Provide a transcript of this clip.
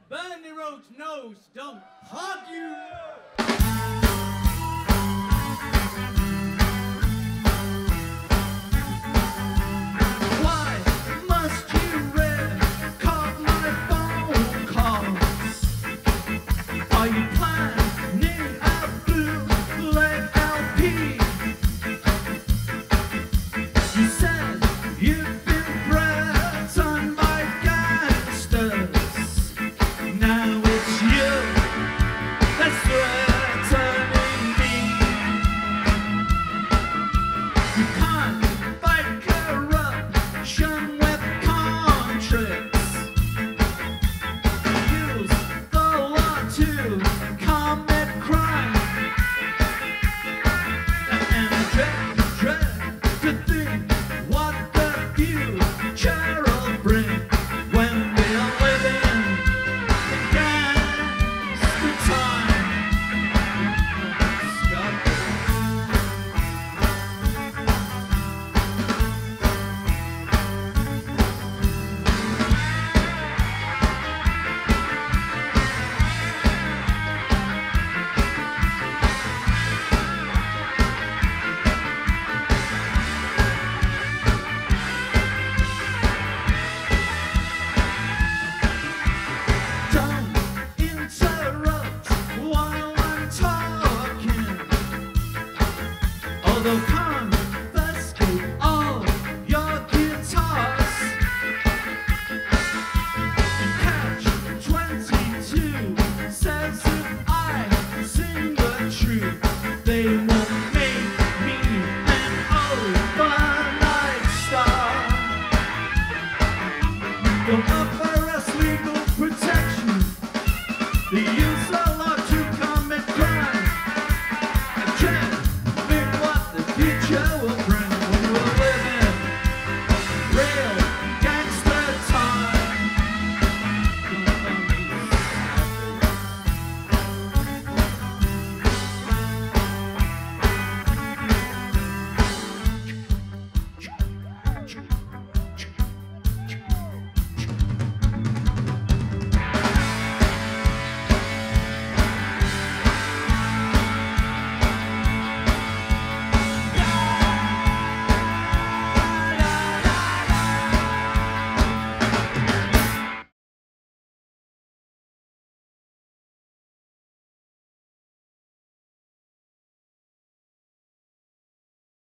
Bernie Roach knows, don't hug you. Why must you record my phone calls? Are you planning a bootleg LP? You said you've been threatened by gangsters. Now it's you that's threatening me. You can't fight corruption with contracts. Use the law to commit crime. And I dread to think what the future will bring when we're living gangster time. Scott. Don't interrupt while I'm talking. Although confiscate all your guitars. Catch 22 says if I sing the truth, they won't make me an overnight star. Go up